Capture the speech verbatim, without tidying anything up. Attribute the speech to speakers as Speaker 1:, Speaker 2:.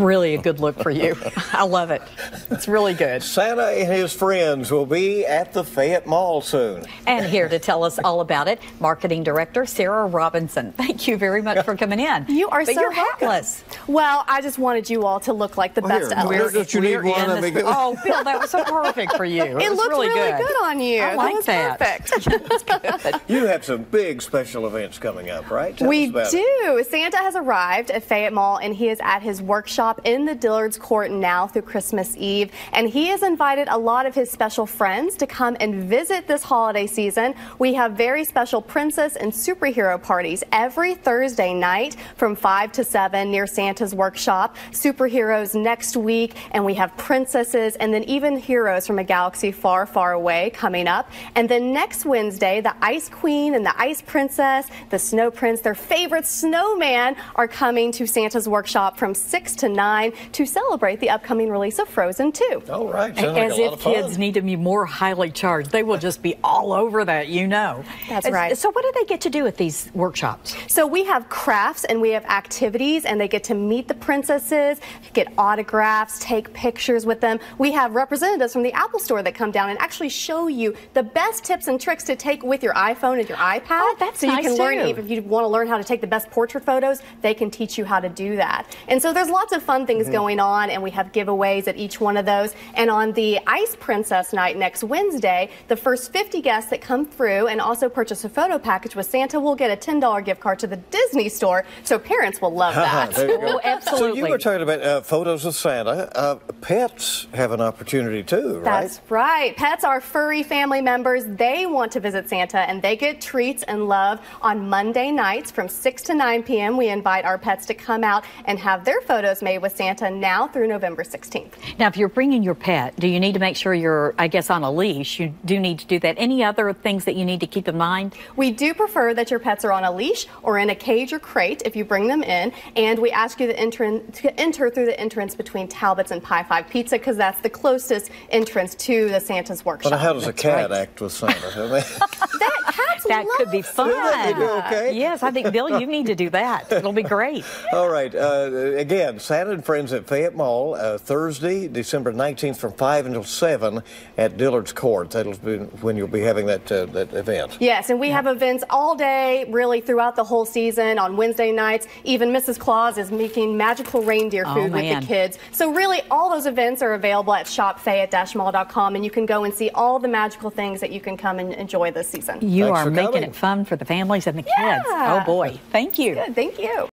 Speaker 1: really a good look for you. I love it. It's really good.
Speaker 2: Santa and his friends will be at the Fayette Mall soon.
Speaker 1: And here to tell us all about it, Marketing Director Sarah Robinson. Thank you very much for coming in.
Speaker 3: You are
Speaker 1: but
Speaker 3: so
Speaker 1: you're
Speaker 3: welcome.
Speaker 1: hatless.
Speaker 3: Well, I just wanted you all to look like the
Speaker 2: Well,
Speaker 3: best
Speaker 2: here,
Speaker 3: of
Speaker 2: where
Speaker 3: us.
Speaker 2: don't you need
Speaker 1: We're
Speaker 2: one?
Speaker 1: in
Speaker 2: I
Speaker 1: this-
Speaker 2: mean,
Speaker 1: oh, Bill, that was so perfect for you. It,
Speaker 3: It
Speaker 1: was
Speaker 3: looked
Speaker 1: really,
Speaker 3: really
Speaker 1: good.
Speaker 3: good on you.
Speaker 1: I like
Speaker 3: that was
Speaker 1: that.
Speaker 3: perfect.
Speaker 1: Good.
Speaker 2: You have some big special events coming up, right? Tell
Speaker 3: We
Speaker 2: us about
Speaker 3: do.
Speaker 2: it.
Speaker 3: Santa has arrived at Fayette Mall, and he is at his workshop in the Dillard's Court now through Christmas Eve. And he has invited a lot of his special friends to come and visit this holiday season. We have very special princess and superhero parties every Thursday night from five to seven near Santa's workshop. Superheroes next week, and we have princesses and then even heroes from a galaxy far, far away coming up. And then next Wednesday, the Ice Queen and the Ice Princess, the Snow Prince, their favorite snowman, are coming to Santa's workshop from six to nine to celebrate the upcoming release of Frozen two.
Speaker 2: All right. Sounds like
Speaker 1: As
Speaker 2: a lot
Speaker 1: if
Speaker 2: of fun.
Speaker 1: kids need to be more highly charged. They will just be all over that, you know.
Speaker 3: That's
Speaker 1: As-
Speaker 3: right.
Speaker 1: So what do they get to do at these workshops?
Speaker 3: So we have crafts and we have activities, and they get to meet the princesses, get autographs, take pictures with them. We have representatives from the Apple Store that come down and actually show you the best tips and tricks to take with your iPhone and your iPad.
Speaker 1: Oh, that's
Speaker 3: so you
Speaker 1: nice
Speaker 3: can learn,
Speaker 1: too.
Speaker 3: even if you want to learn how to take the best portrait photos, they can teach you how to do that. And so there's lots of fun things going on, and we have giveaways at each one of those. And on the Ice Princess night next Wednesday, the first fifty guests that come through and also purchase a photo package with Santa will get a ten dollar gift card to the Disney Store. So parents will love that.
Speaker 2: There you go.
Speaker 1: Oh, absolutely.
Speaker 2: So you were talking about uh, photos of Santa. Uh, pets have an opportunity too, right?
Speaker 3: That's right. Pets are furry family members. They want to visit Santa, and they get treats and love on Monday nights from six to nine p m We invite our pets to come out and have their photos made with Santa now through November sixteenth.
Speaker 1: Now, if you're bringing your pet, do you need to make sure you're, I guess, on a leash? You do need to do that. Any other things that you need to keep in mind?
Speaker 3: We do prefer that your pets are on a leash or in a cage or crate if you bring them in, and we ask you to enter, to enter through the entrance between Talbot's and Pie Five Pizza, because that's the closest entrance to the Santa's workshop.
Speaker 2: But how does a
Speaker 1: That's
Speaker 2: cat
Speaker 1: right.
Speaker 2: act with Santa? I mean,
Speaker 3: that cats
Speaker 1: That could be
Speaker 3: love
Speaker 1: fun.
Speaker 2: they do okay?
Speaker 1: Yes, I think, Bill, you need to do that. It'll be great.
Speaker 2: All right. Uh, again, Santa and Friends at Fayette Mall, uh, Thursday, December nineteenth from five until seven at Dillard's Court. That'll be when you'll be having that, uh, that event.
Speaker 3: Yes, and we have events all day, really throughout the whole season. On Wednesday nights, even Missus Claus is making magical reindeer
Speaker 1: Oh,
Speaker 3: food with
Speaker 1: man.
Speaker 3: the kids. So really, all those events are available at shop fayette dash mall dot com, and you can go and see all the magical things that you can come and enjoy this season.
Speaker 1: You
Speaker 2: Thanks
Speaker 1: are
Speaker 2: for
Speaker 1: making
Speaker 2: coming.
Speaker 1: it fun for the families and the
Speaker 3: Yeah.
Speaker 1: kids. Oh, boy. Thank you.
Speaker 3: Good, thank you.